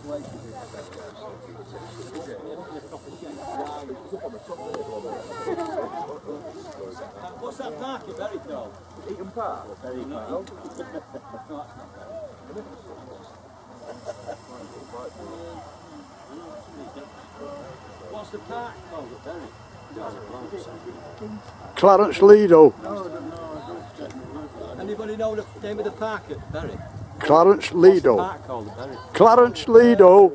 What's that park in Berry called? Eaton Park? Berry Park. What's the park called at Berry? Clarence Lido. Anybody know the name of the park at Berry? Clarence Lido. What's the park called at Berry? Clarence Lido.